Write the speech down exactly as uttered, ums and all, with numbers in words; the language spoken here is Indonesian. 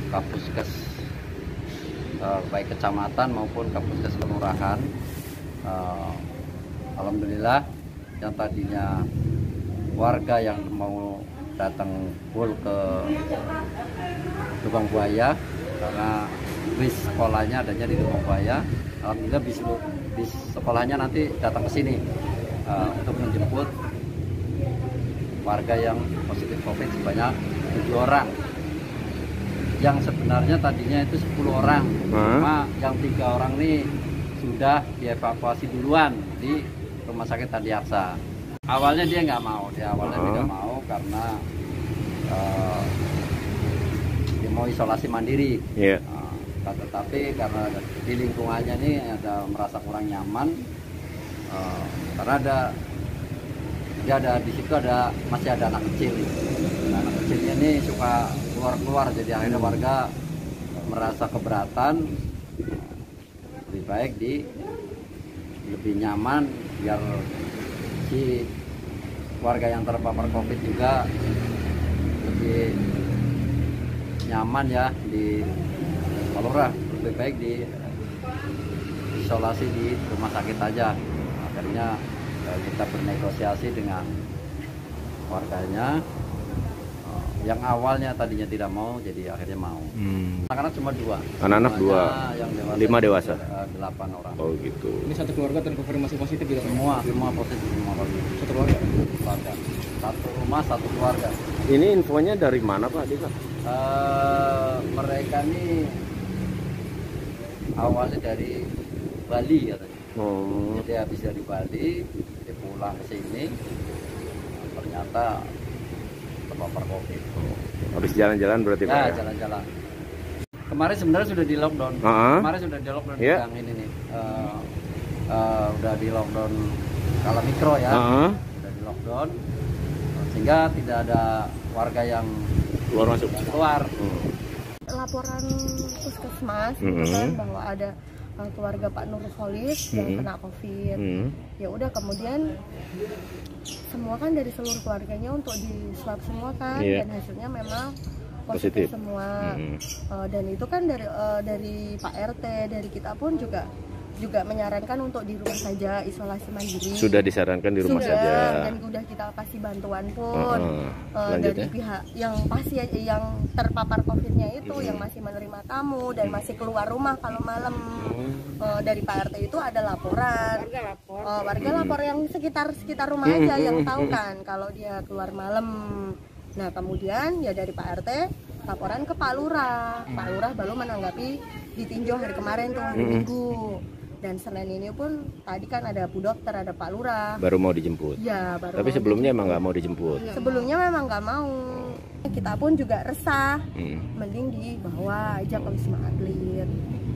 Kapuskes uh, baik kecamatan maupun Kapuskes kelurahan. Uh, Alhamdulillah yang tadinya warga yang mau datang full ke Lubang Buaya karena bis sekolahnya adanya di Lubang Buaya. Alhamdulillah bis, bis sekolahnya nanti datang ke sini uh, untuk menjemput warga yang positif COVID sebanyak tujuh orang. Yang sebenarnya tadinya itu sepuluh orang, cuma yang tiga orang ini sudah dievakuasi duluan di Rumah Sakit Adiaksa. Awalnya dia nggak mau, dia awalnya uh. tidak mau karena uh, dia mau isolasi mandiri. Yeah. Uh, tetapi karena di lingkungannya ini ada merasa kurang nyaman, uh, karena ada dia ada di situ ada masih ada anak kecil. Nah, anak kecilnya ini suka keluar-keluar, jadi akhirnya warga merasa keberatan. Lebih baik di lebih nyaman biar si warga yang terpapar COVID juga lebih nyaman ya di Palura, lebih baik di isolasi di rumah sakit aja. Akhirnya kita bernegosiasi dengan warganya yang awalnya tadinya tidak mau, jadi akhirnya mau. Hmm. Anak-anak cuma dua. Anak-anak dua. Yang dewasa, lima dewasa. Delapan orang. Oh gitu. Ini satu keluarga terkonfirmasi positif gitu? Semua, semua positif, semua positif. Satu keluarga? Keluarga. Satu rumah, satu keluarga. Ini infonya dari mana Pak Dika? Uh, mereka ini awalnya dari Bali katanya. Oh. Jadi habis dari Bali, dia pulang ke sini, ternyata terpapar COVID. Oh. Habis jalan-jalan berarti Pak? Ya, jalan-jalan. Kemarin sebenarnya sudah di lockdown. Uh -huh. Kemarin sudah di lockdown yeah. Yang ini nih. Uh, uh, udah di lockdown skala mikro ya. Uh -huh. Udah di lockdown. Sehingga tidak ada warga yang keluar masuk. Keluar. Uh. Laporan puskesmas mm -hmm. gitu kan bahwa ada uh, keluarga Pak Nur Khalid mm -hmm. yang kena COVID. Mm -hmm. Ya udah kemudian semua kan dari seluruh keluarganya untuk di swab semua kan, yeah. Dan hasilnya memang positif, positif. semua. Mm. Uh, dan itu kan dari uh, dari Pak R T, dari kita pun juga juga menyarankan untuk di rumah saja, isolasi mandiri. Sudah disarankan di rumah sudah, saja. Dan udah kita kasih bantuan pun uh, uh, uh, dari pihak yang pasti yang terpapar COVID-nya itu, mm. yang masih menerima tamu dan masih keluar rumah kalau malam. Mm. Uh, dari Pak R T itu ada laporan. Warga lapor. Uh, warga mm. lapor yang sekitar sekitar rumah aja mm. yang tahu kan kalau dia keluar malam. Nah kemudian ya dari Pak R T laporan ke Pak Lurah. Pak Lurah baru menanggapi ditinjau hari kemarin tuh hari mm. Minggu. Dan Senin ini pun tadi kan ada Bu Dokter, ada Pak Lurah. Baru mau dijemput. Ya, baru. Tapi sebelumnya dijemput. Emang nggak mau dijemput. Sebelumnya memang nggak mau. Kita pun juga resah. Hmm. Mending dibawa aja ke Wisma Atlet.